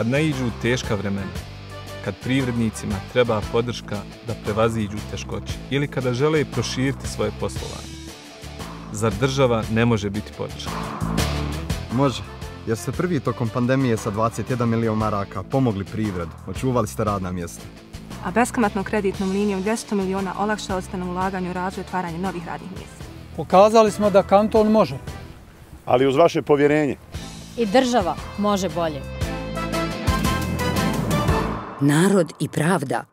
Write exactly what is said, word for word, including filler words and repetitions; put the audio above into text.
kad naiđu teška vremena, kad privrednicima treba podrška da prevaziđu teškoće ili kada žele proširiti svoje poslovanje. Zar država ne može biti podrška? Može, jer ste prvi tokom pandemije sa dvadeset jedan milion maraka pomogli privredu, očuvali ste radna mjesta. A beskamatnom kreditnom linijom dvjesto miliona olakšali ste na ulaganju u razvoj i otvaranje novih radnih mjesta. Pokazali smo da kanton može. Ali uz vaše povjerenje. I država može bolje. Narod i pravda.